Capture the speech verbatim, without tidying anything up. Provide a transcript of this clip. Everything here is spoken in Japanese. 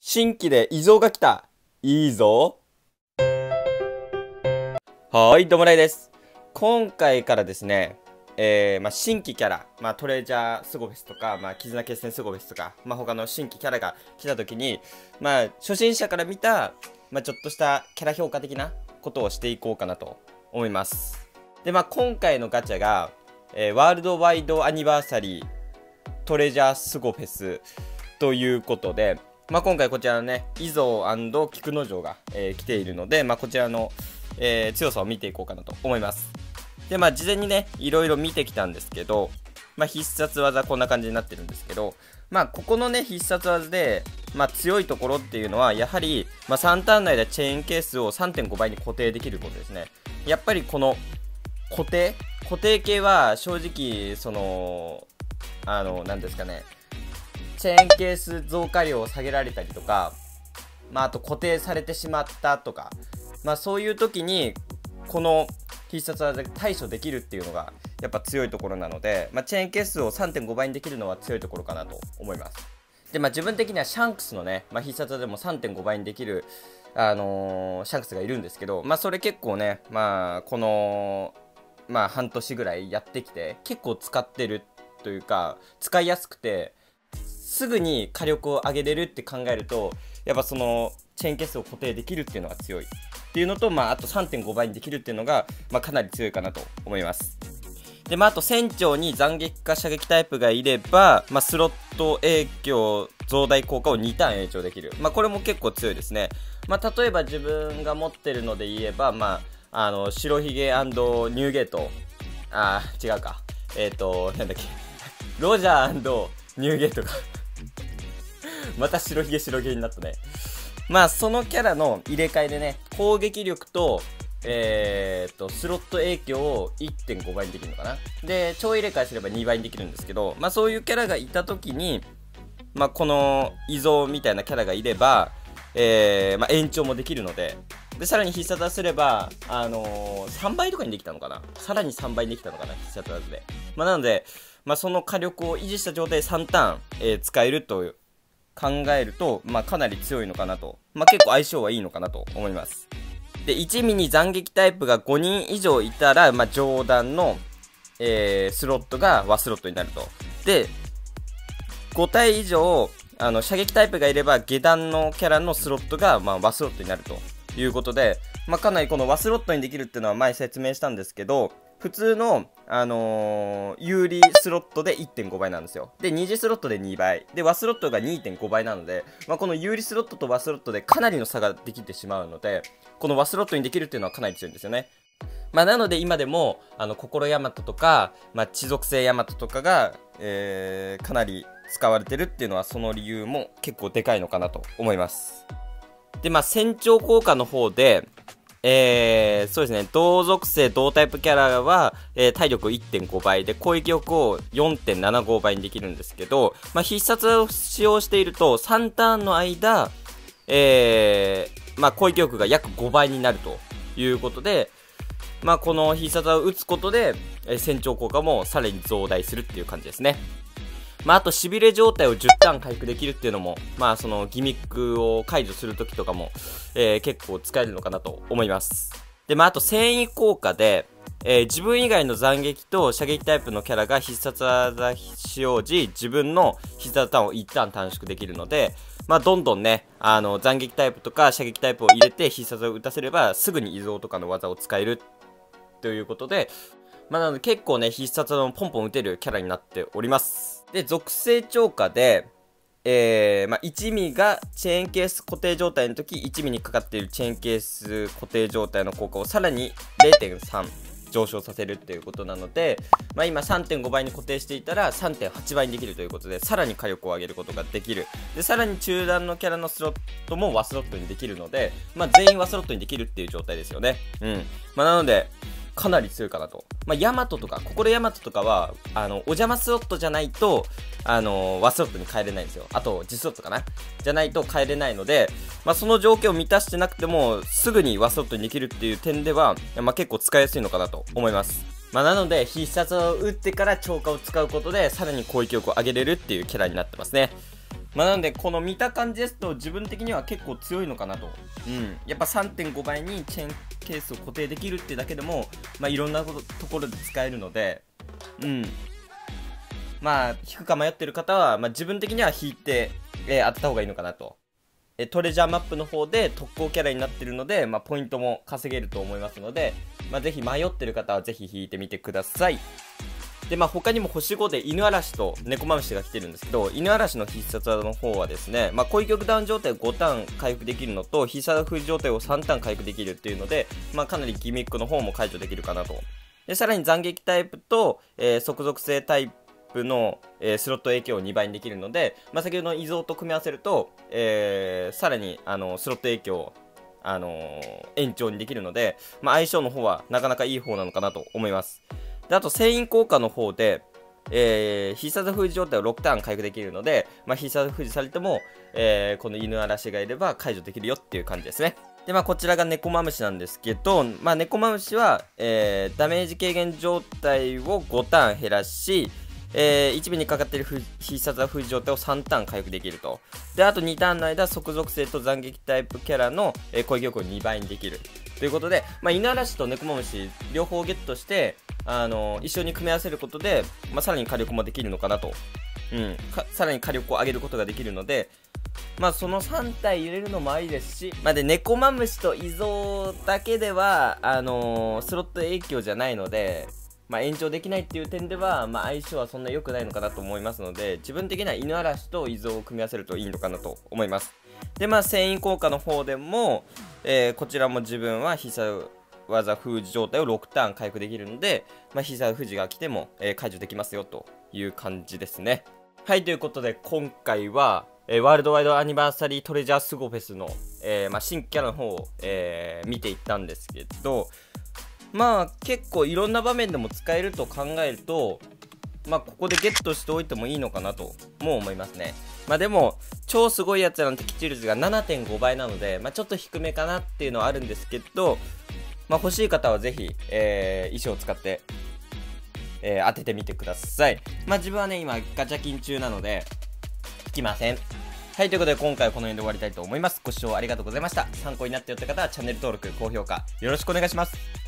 新規で異常が来た。いいぞ。はーい、どうもらいです。今回からですね、えー、まあ、新規キャラ、まあ、トレジャースゴフェスとか、まあ、絆決戦スゴフェスとか、まあ、他の新規キャラが来た時に、まあ、初心者から見た、まあ、ちょっとしたキャラ評価的なことをしていこうかなと思います。で、まあ、今回のガチャが、えー、ワールドワイドアニバーサリートレジャースゴフェスということで、まあ、今回こちらのね、イゾー&菊之丞が、えー、来ているので、まあ、こちらの、えー、強さを見ていこうかなと思います。で、まあ、事前にね、いろいろ見てきたんですけど、まあ、必殺技こんな感じになってるんですけど、まあ、ここのね、必殺技で、まあ、強いところっていうのは、やはり、まあ、さんターン内でチェーンケースを さんてんご 倍に固定できることですね。やっぱりこの、固定固定系は、正直、その、あの、なんですかね、チェーンケース増加量を下げられたりとか、まあ、あと固定されてしまったとか、まあ、そういう時にこの必殺技で対処できるっていうのがやっぱ強いところなので、まあ、チェーンケースを さんてんご 倍にできるのは強いところかなと思います。で、まあ、自分的にはシャンクスのね、まあ、必殺技でも さんてんご 倍にできる、あのー、シャンクスがいるんですけど、まあ、それ結構ね、まあ、この、まあ、半年ぐらいやってきて結構使ってるというか、使いやすくてすぐに火力を上げれるって考えると、やっぱそのチェーンケースを固定できるっていうのが強いっていうのと、まあ、あと さんてんご 倍にできるっていうのが、まあ、かなり強いかなと思います。で、まあ、あと船長に斬撃か射撃タイプがいれば、まあ、スロット影響増大効果をにターン延長できる、まあ、これも結構強いですね。まあ、例えば自分が持ってるので言えば、まあ、あの白ひげ&ニューゲート、あー違うか、えっ、ー、となんだっけロジャー&ニューゲートがまた白ひげ白ひげになったね。まあそのキャラの入れ替えでね、攻撃力とえー、っとスロット影響を いってんご 倍にできるのかな。で超入れ替えすればにばいにできるんですけど、まあそういうキャラがいた時に、まあこの依蔵みたいなキャラがいれば、えーまあ、延長もできるので、でさらに必殺技すれば、あのー、さんばいとかにできたのかな、さらにさんばいにできたのかな、必殺技で。まあなので、まあ、その火力を維持した状態でさんターン、えー、使えると考えると、まあ、かなり強いのかなと、まあ、結構相性はいいのかなと思います。で、いちミに斬撃タイプがごにん以上いたら、まあ、上段の、えー、スロットが和スロットになると。で、ご体以上あの射撃タイプがいれば下段のキャラのスロットが、まあ、和スロットになるということで、まあ、かなりこの和スロットにできるっていうのは前説明したんですけど、普通の、あのー、有利スロットで いってんご 倍なんですよ。で、二次スロットでにばい。で、和スロットが にてんご 倍なので、まあ、この有利スロットと和スロットでかなりの差ができてしまうので、この和スロットにできるっていうのはかなり強いんですよね。まあ、なので今でも、あの、心ヤマトとか、まあ、地属性ヤマトとかが、えー、かなり使われてるっていうのは、その理由も結構でかいのかなと思います。で、まあ、船長効果の方で、えー、そうですね、同属性同タイプキャラは、えー、体力を いってんご 倍で攻撃力を よんてんななご 倍にできるんですけど、まあ、必殺を使用しているとさんターンの間、えーまあ、攻撃力が約ごばいになるということで、まあ、この必殺を打つことで、えー、船長効果もさらに増大するっていう感じですね。まあ、あと、しびれ状態をじゅうターン回復できるっていうのも、まあ、そのギミックを解除するときとかも、えー、結構使えるのかなと思います。で、まあ、あと、繊維効果で、えー、自分以外の斬撃と射撃タイプのキャラが必殺技使用時、自分の必殺ターンをいちターン短縮できるので、まあ、どんどんね、あの、斬撃タイプとか射撃タイプを入れて必殺を打たせれば、すぐに依蔵とかの技を使えるということで、まあ、なので結構ね、必殺技もポンポン打てるキャラになっております。で、属性超過で、えー、まあ、いちミがチェーンケース固定状態の時、いちミにかかっているチェーンケース固定状態の効果をさらに れいてんさん 上昇させるっていうことなので、まあ、今 さんてんご 倍に固定していたら さんてんはち 倍にできるということで、さらに火力を上げることができる。で、さらに中段のキャラのスロットも和スロットにできるので、まあ、全員和スロットにできるっていう状態ですよね。うん。まあ、なので、かなり強いかなと。まあ、ヤマトとか、心ヤマトとかは、あの、お邪魔スロットじゃないと、あの、和スロットに変えれないんですよ。あと、実スロットかなじゃないと変えれないので、まあ、その条件を満たしてなくても、すぐに和スロットにできるっていう点では、まあ、結構使いやすいのかなと思います。まあ、なので、必殺を打ってから超過を使うことで、さらに攻撃力を上げれるっていうキャラになってますね。 まあ、なので、この見た感じですと、自分的には結構強いのかなと。うん。やっぱ さんてんご 倍にチェーンケースを固定できるってだけでも、まあ、いろんなところで使えるので、うん。まあ、引くか迷ってる方は、まあ、自分的には引いて、えー、当てた方がいいのかなと。えトレジャーマップの方で特攻キャラになってるので、まあ、ポイントも稼げると思いますので、まあ、ぜひ迷ってる方はぜひ引いてみてください。で、まあ、他にも星ごで犬嵐と猫まむしが来てるんですけど、犬嵐の必殺技の方はですね、まあ、攻撃力ダウン状態をごターン回復できるのと、必殺封じ状態をさんターン回復できるっていうので、まあ、かなりギミックの方も解除できるかなと。で、さらに斬撃タイプと、えー、即属性タイプの、えー、スロット影響をにばいにできるので、まあ、先ほどの異蔵と組み合わせると、えー、さらにあのスロット影響を、あのー、延長にできるので、まあ、相性の方はなかなかいい方なのかなと思います。で、あと繊維効果の方で、えー、必殺封じ状態をろくターン回復できるので、まあ、必殺封じされても、えー、この犬嵐がいれば解除できるよっていう感じですね。で、まあ、こちらが猫まむしなんですけど、まあ、猫まむしは、えー、ダメージ軽減状態をごターン減らし、えー、いちびにかかっている必殺封じ状態をさんターン回復できると。で、あとにターンの間、即属性と斬撃タイプキャラの、えー、攻撃力をにばいにできる。ということで、まあ、犬嵐と猫まむし両方ゲットして、あのー、一緒に組み合わせることで、まあ、さらに火力もできるのかなと。うん。さらに火力を上げることができるので、まあそのさん体入れるのもありですし、まあで、猫まむしと異蔵だけでは、あのー、スロット影響じゃないので、まあ延長できないっていう点では、まあ相性はそんな良くないのかなと思いますので、自分的には犬嵐と異蔵を組み合わせるといいのかなと思います。で、まあ繊維効果の方でも、えー、こちらも自分は必殺技封じ状態をろくターン回復できるので、まあ必殺封じが来ても、えー、解除できますよという感じですね。はい、ということで今回は、えー、ワールドワイドアニバーサリートレジャースゴフェスの、えーまあ、新キャラの方を、えー、見ていったんですけど、まあ結構いろんな場面でも使えると考えると、まあここでゲットしておいてもいいのかなとも思いますね。まあでも超すごいやつらの的中率が ななてんご 倍なので、まあ、ちょっと低めかなっていうのはあるんですけど、まあ、欲しい方はぜひ、えー、衣装を使ってえー、当ててみてください。まあ自分はね、今ガチャ金中なので、引きません。はい、ということで今回はこの辺で終わりたいと思います。ご視聴ありがとうございました。参考になったよって方はチャンネル登録、高評価、よろしくお願いします。